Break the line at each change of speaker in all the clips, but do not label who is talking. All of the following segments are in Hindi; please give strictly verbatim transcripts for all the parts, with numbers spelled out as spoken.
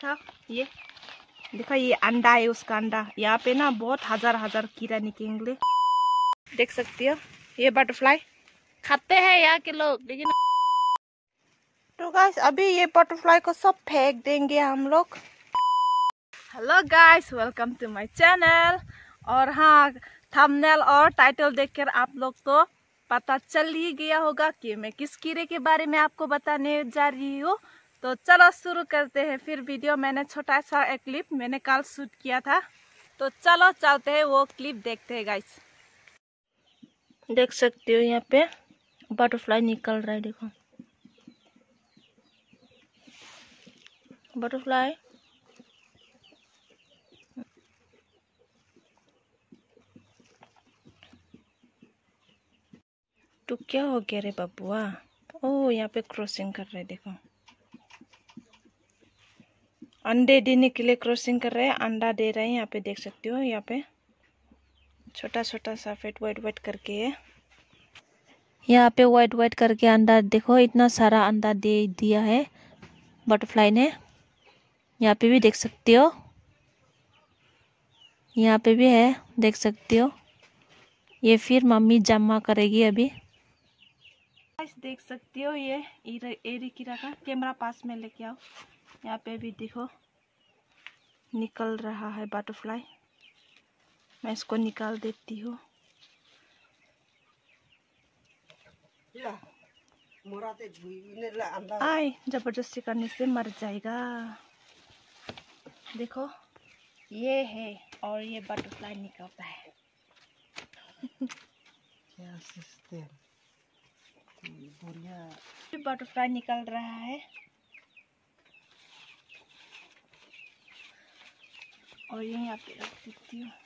दिखा ये देखो, ये अंडा है उसका अंडा। यहाँ पे ना बहुत हजार हजार कीड़ा निकलेंगे, देख सकती हो। ये बटरफ्लाई खाते हैं यहाँ के लोग, लेकिन तो गाइस अभी ये बटरफ्लाई को सब फेंक देंगे हम लोग। Hello guys, welcome to my channel. और हाँ, थंबनेल और टाइटल देखकर आप लोग तो पता चल ही गया होगा कि मैं किस कीड़े के बारे में आपको बताने जा रही हूँ। तो चलो शुरू करते हैं फिर वीडियो। मैंने छोटा सा एक क्लिप मैंने कल शूट किया था, तो चलो चलते हैं वो क्लिप देखते हैं गाइस। देख सकते हो यहाँ पे बटरफ्लाई निकल रहा है, देखो बटरफ्लाई। तो क्या हो गया रे बबुआ? ओह, यहाँ पे क्रॉसिंग कर रहे हैं, देखो अंडे देने के लिए क्रॉसिंग कर रहे हैं, अंडा दे रहे हैं। यहाँ पे देख सकते हो, यहाँ पे छोटा छोटा सफेद वाइट वाइट करके है, यहाँ पे वाइट वाइट करके अंडा। देखो इतना सारा अंडा दे दिया है बटरफ्लाई ने। यहाँ पे भी देख सकते हो, यहाँ पे भी है, देख सकते हो। ये फिर मम्मी जमा करेगी अभी। देख सकते हो ये एरी कीड़ा का, कैमरा पास में लेके आओ। यहाँ पे भी देखो निकल रहा है बटरफ्लाई। मैं इसको निकाल देती हूँ। आए, जबरदस्ती करने से मर जाएगा। देखो ये है, और ये बटरफ्लाई निकलता है। क्या सिस्टम, बटरफ्लाई निकल रहा है। और ये यहाँ पे रख देती हूँ।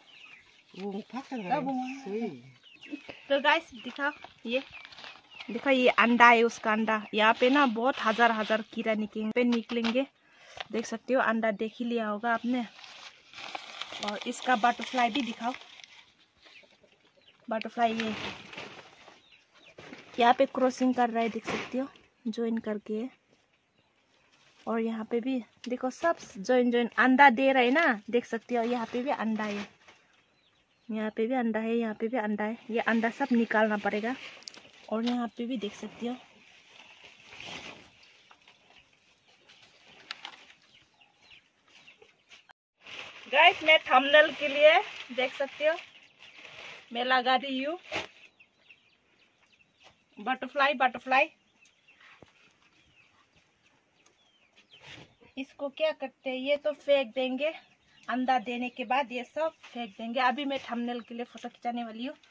तो गाइस दिखा ये देखो, ये अंडा है उसका अंडा। यहाँ पे ना बहुत हजार हजार कीड़ा निकलेंगे पे निकलेंगे देख सकते हो। अंडा देख ही लिया होगा आपने। और इसका बटरफ्लाई भी दिखाओ। बटरफ्लाई ये यहाँ पे क्रॉसिंग कर रहा है, देख सकते हो, ज्वाइन करके। और यहाँ पे भी देखो सब ज्वाइन ज्वाइन अंडा दे रहे हैं ना, देख सकते हो। यहाँ पे भी अंडा है, यहाँ पे भी अंडा है, यहाँ पे भी अंडा है। ये अंडा सब निकालना पड़ेगा। और यहाँ पे भी देख सकते हो। गाइस मैं थंबनेल के लिए देख सकते हो मैं लगा रही हूँ बटरफ्लाई बटरफ्लाई। इसको क्या करते हैं, ये तो फेंक देंगे अंडा देने के बाद, ये सब फेंक देंगे। अभी मैं थंबनेल के लिए फोटो खिंचाने वाली हूँ।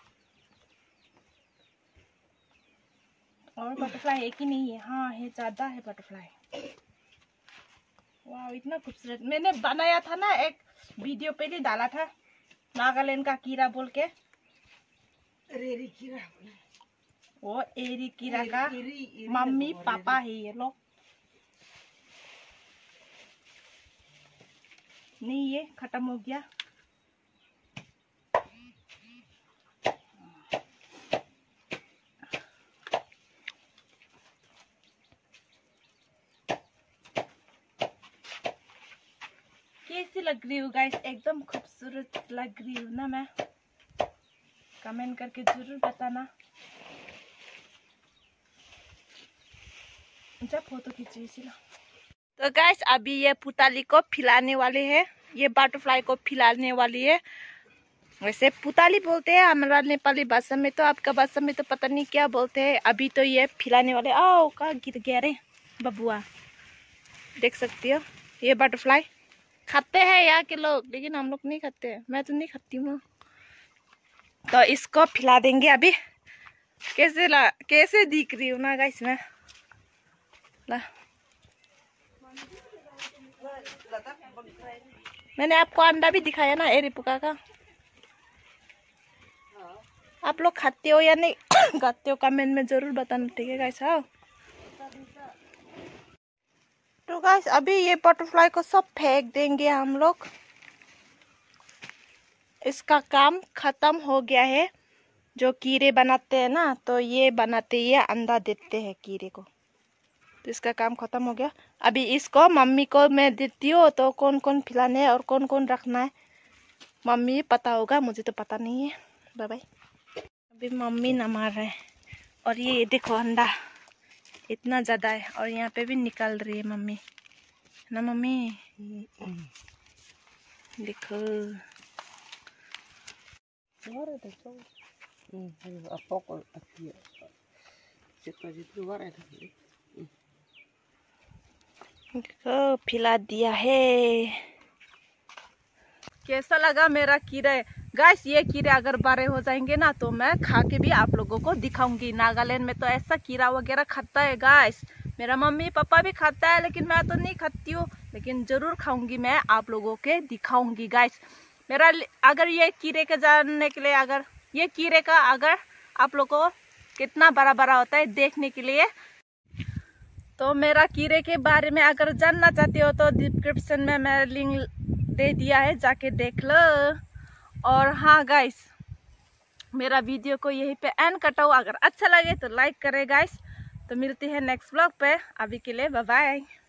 और बटरफ्लाई एक ही नहीं है, हाँ है, ज्यादा है बटरफ्लाई। वाह इतना खूबसूरत। मैंने बनाया था ना, एक वीडियो पे भी डाला था, नागालैंड का कीड़ा बोल के। एरी कीड़ा, वो एरी कीड़ा का मम्मी पापा है ये लोग। नहीं ये खत्म हो गया। कैसी लग रही हूँ गाइस? एकदम खूबसूरत लग रही हूँ ना मैं? कमेंट करके जरूर बताना। जब फोटो खींची सी। तो गाइस अभी ये पुताली को खिलाने वाले हैं, ये बटरफ्लाई को खिलाने वाली है। वैसे पुताली बोलते हैं हमारा नेपाली भाषा में, तो आपका भाषा में तो पता नहीं क्या बोलते हैं। अभी तो ये खिलाने वाले। आओ कहाँ गिर गया रे बबुआ? देख सकती हो ये बटरफ्लाई खाते हैं यहाँ के लोग, लेकिन हम लोग नहीं खाते हैं। मैं तो नहीं खाती हूँ। तो इसको खिला देंगे अभी। कैसे ला कैसे दिख रही हूँ ना गाइस मैं? ला मैंने आपको अंडा भी दिखाया ना एरीपुका का। आप लोग खाते हो या नहीं खाते हो कमेंट में जरूर बताना, ठीक है गाइस? हाँ तो गाइस अभी ये बटरफ्लाई को सब फेंक देंगे हम लोग। इसका काम खत्म हो गया है। जो कीड़े बनाते हैं ना, तो ये बनाते ये अंडा देते हैं कीड़े को। तो इसका काम खत्म हो गया। अभी इसको मम्मी को मैं देती हूँ, तो कौन कौन खिलाने है और कौन कौन रखना है मम्मी पता होगा, मुझे तो पता नहीं है। Bye bye. अभी मम्मी न मार रहे हैं। और ये देखो अंडा इतना ज़्यादा है, और यहाँ पे भी निकाल रही है मम्मी, है ना मम्मी? देखो देखो पिला दिया है। कैसा लगा मेरा कीड़े? गाइस ये कीड़े अगर बड़े हो जाएंगे ना तो मैं खा के भी आप लोगों को दिखाऊंगी। नागालैंड में तो ऐसा कीड़ा वगैरह खाता है गाइस। मेरा मम्मी पापा भी खाता है, लेकिन मैं तो नहीं खाती हूँ, लेकिन जरूर खाऊंगी मैं, आप लोगों के दिखाऊंगी गाइस। मेरा अगर ये कीड़े के जानने के लिए, अगर ये कीड़े का अगर आप लोगों को कितना बड़ा बड़ा होता है देखने के लिए, तो मेरा कीड़े के बारे में अगर जानना चाहते हो तो डिस्क्रिप्शन में मैं लिंक दे दिया है, जाके देख लो। और हाँ गाइस, मेरा वीडियो को यहीं पे एंड कटाओ। अगर अच्छा लगे तो लाइक करें गाइस। तो मिलती है नेक्स्ट ब्लॉग पे, अभी के लिए बाय बाय।